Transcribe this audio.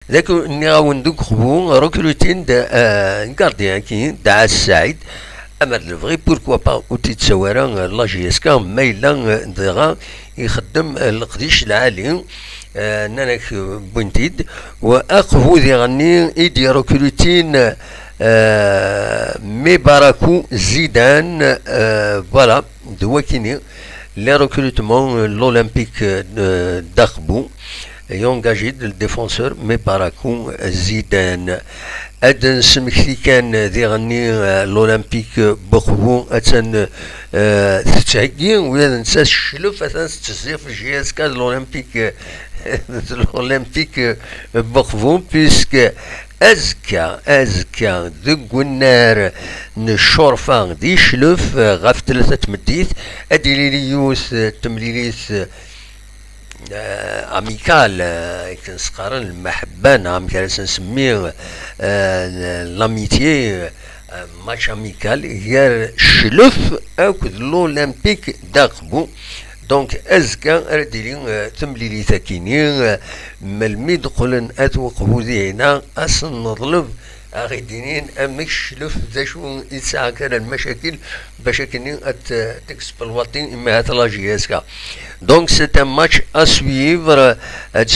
ذاك ني غاون دوك خبو ركروتين دا غارديان كي دا السعيد اما الفغي بوركوا با اوتي تسوارا لا جي اس كا مايلا دغا يخدم القديش العالي نانك بنتيد واقفو ذي غني ايدي ركروتين مي باراكو زيدان فوالا دواكيني لي ركروتمون لولمبيك داخبو يونجاجي الديفونسور مي باراكو زيدان ادن سمكتي كان ذي غني لولمبيك بخبو اتن تتعقي ولا ننسى الشلوف اتن تزيف الجهاز كان لولمبيك لولمبيك بخبو بيسك أزكى ذق النار نشورفان دي شلوف غاف ثلاثة تمديث أدي ليوس تمليليث أميكال كنسقارن المحبة نعم كنسميه نسميه لاميتيي ماتش أميكال غير شلوف أكد لولمبيك داقبو دونك أزكى أردلين تمليلي ثاكيني ملمي دخلن أتوقفو ذينا أصن نظلب أغيدينين أمك شلوف ذا شو يتساعى كان المشاكل باش كنين تكسب الوطن إما هات لاجياسكا دونك سيت ان ماتش أسويفر